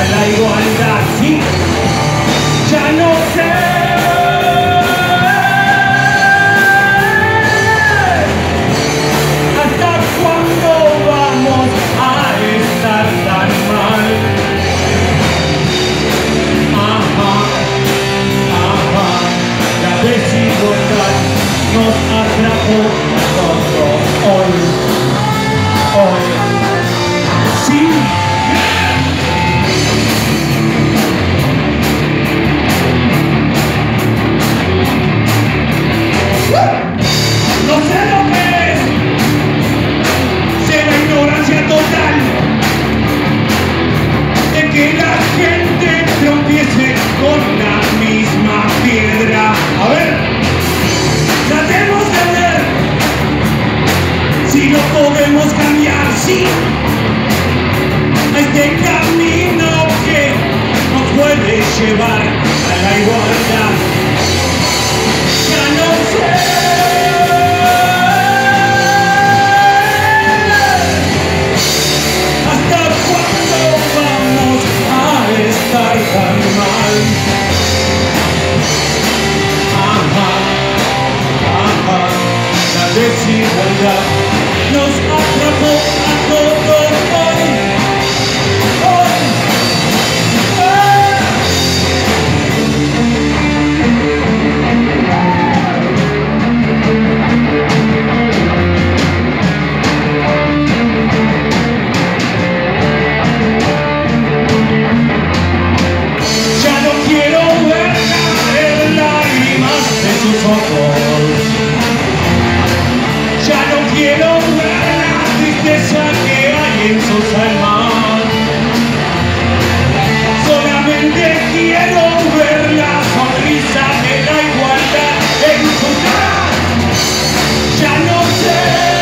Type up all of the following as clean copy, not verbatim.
la igualdad, sí, ya no sé hasta cuándo vamos a estar tan mal. La desigualdad nos atrapó todos hoy, sí. No sé lo que es, sé la ignorancia total, de que la gente tropiece con la misma piedra. A ver, tratemos de ver si lo podemos cambiar, sí, a este camino que nos puede llevar a la igualdad. Ya no sé hasta cuándo vamos a estar tan mal. La desigualdad nos atrapó a todos hoy. Ya no quiero ver caer lágrimas de sus ojos. Ya no quiero ver la tristeza que hay en sus almas. Solamente quiero ver la sonrisa de la igualdad en su cara. Ya no sé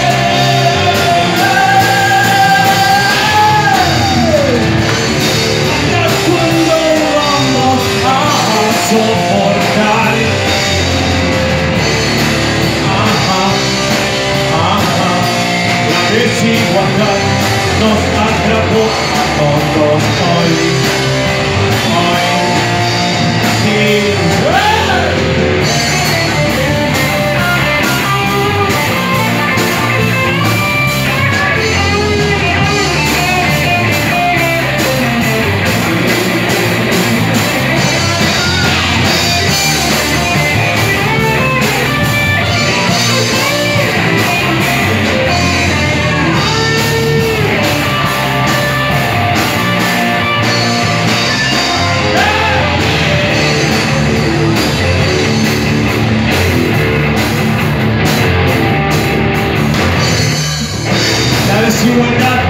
hasta cuándo vamos a soportar. La desigualdad nos atrapó a todos hoy, sí. La desigualdad